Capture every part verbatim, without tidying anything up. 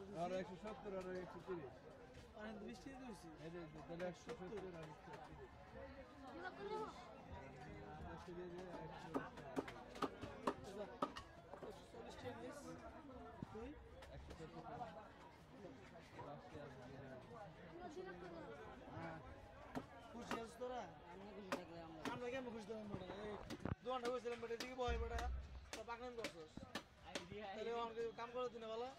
আর একশো সত্তর আর একশো তিরিশ অনেক বৃষ্টি দিয়েছি এই যে তাহলে একশো সত্তর আর একশো তিরিশ একশো দিয়ে দিয়ে একশো চল্লিশ চল্লিশ দুই একশো সত্তর লাস্টে আসবে হ্যাঁ খুশি আছিস তোরা আমরা কেমন খুশি দিলাম বেটা এই দোকানটা বসেছিলাম বেটা দিকে বয় বেটা তো পাকনান করছস তাহলে আমাকে কাম করে দিনে বলো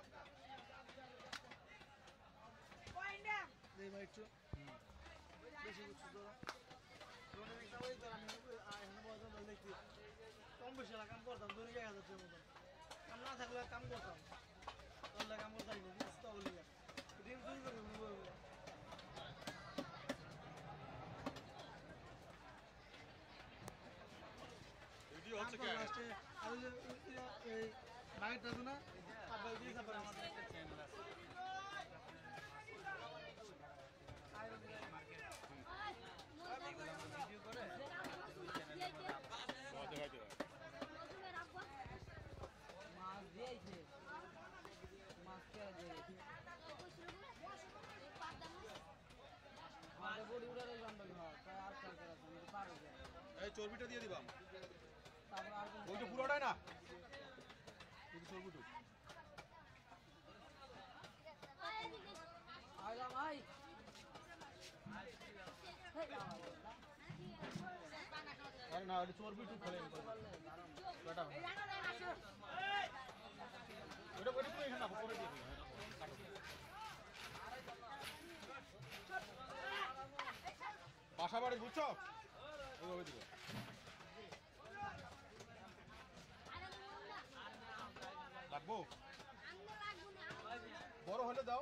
দেই ভাই একটু বেশি করছিস তোরা রোনের একটা ওই তোরা আমি এখানে বয়জন বলে দেখছি কম বেশি কাম করতাম দুই এক হাজার মতন কাম না থাকলে কাম করতাম তোর কাম করতাম বুঝতে বলি ডিম চুরি করে ভিডিও হচ্ছে কি লাস্টে আমি এই বাইকটা না আবার দিয়ে যাবে আমাদের একটা চ্যানেল আছে ভিডিও করে মজা হইতে মাছ দিয়েছে মাছ কে আছে আমাদের বড়ি উড়ালে জন্ডল হয় তাই আর কাল করা তুমি পারো যে এই চর্বিটা দিয়ে দিবাম তারপর আর ওই যে পুরোটাই না এই চর্বিটু আইলাম ভাই আরে না এটা চর্বিটু ফেলে নি ওটা ওটা ওটা পুরো এখানে না পরে দিয়ে দিই বাসা বাড়ি বুঝছো ওইভাবে দিবে লাগবো বড় হলে দাও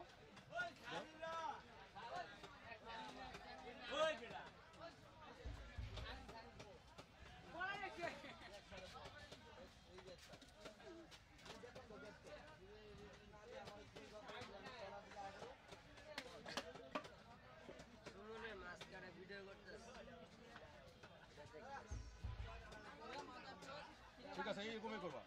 মাছ কাটা ভিডিও করতেছে ঠিক আছে এইরকমই করবা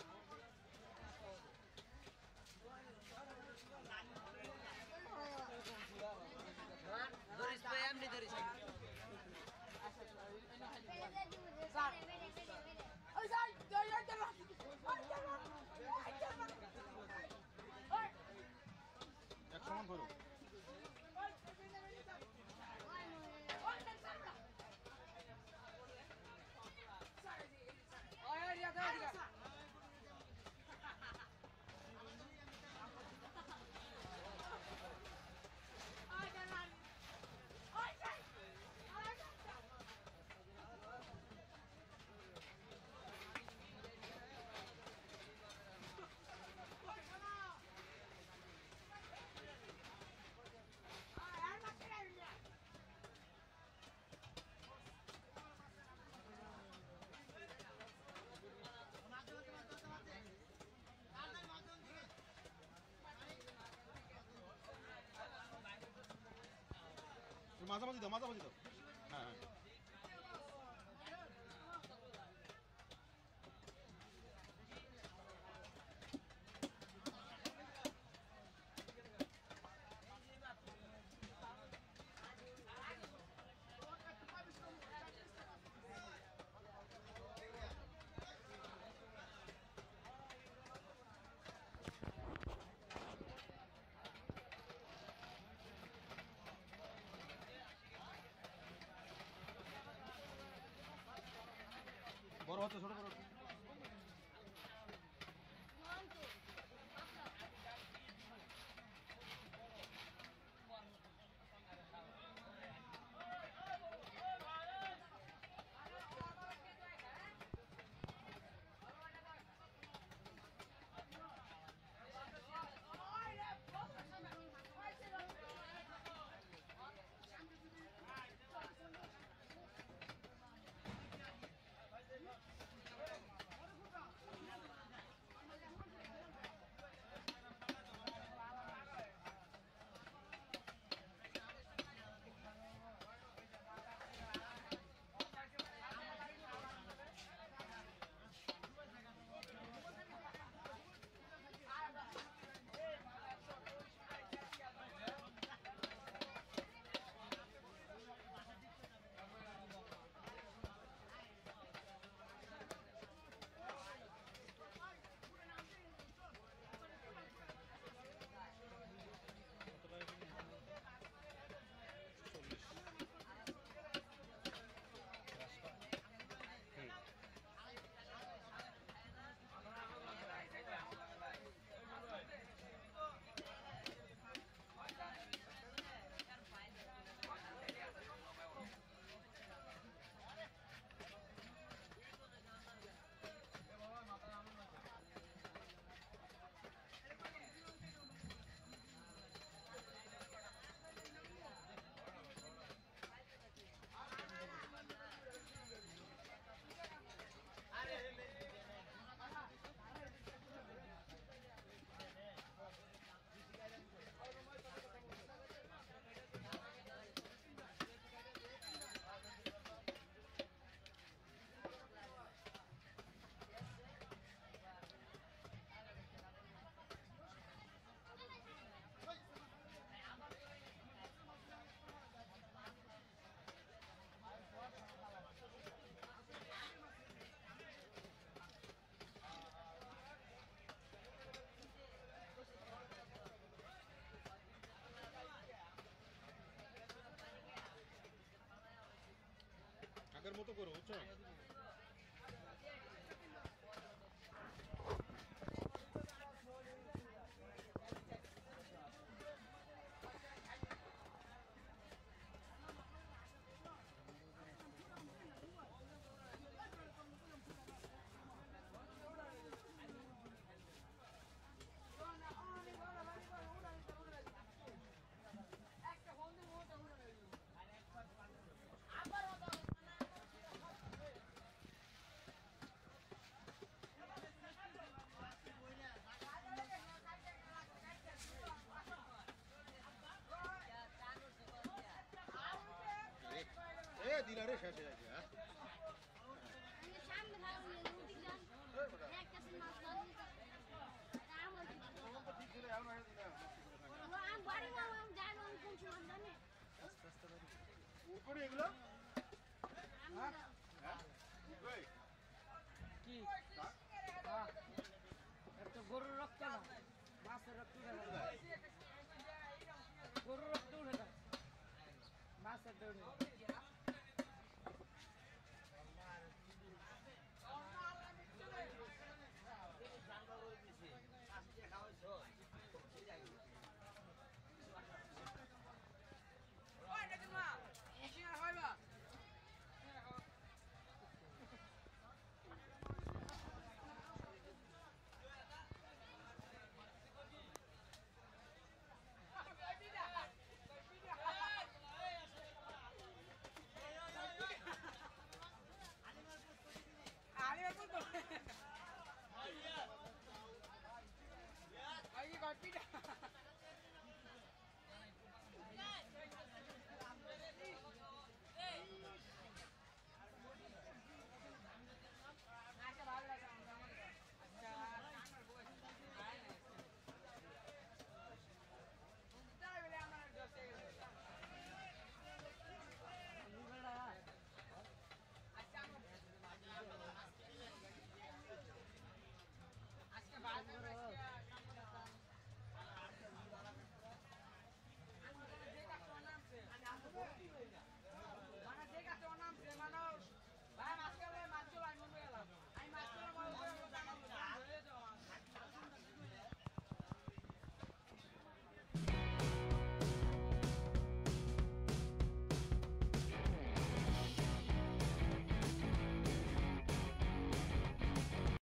ধরিস ভাই এমনি ধরিস এক সমান করো মাঝামাঝি দাও মাঝামাঝি দাও হ্যাঁ হ্যাঁ বড় হচ্ছে ছোট বড় হচ্ছে Thank you. করো বুঝছো এ দিলারে শেষ হয়ে যাচ্ছে হ্যাঁ সামনে ভালো রুটি যান এক কাছে মাছ আম বাড়ি মাম আম জানো আমি কোন সময় জানি উপরে এগুলো হ্যাঁ এই কি হ্যাঁ একটা গরুর রক্ত না মাছের রক্ত উঠে যায় গরুর রক্ত উঠে যায় মাছের উঠে